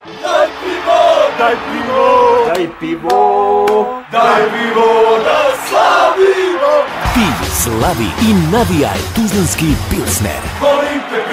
Daj pivo, daj pivo, Daj pivo, daj pivo da slavimo. Ti slavi i navijaj tuzlanski Pilsner. Molim te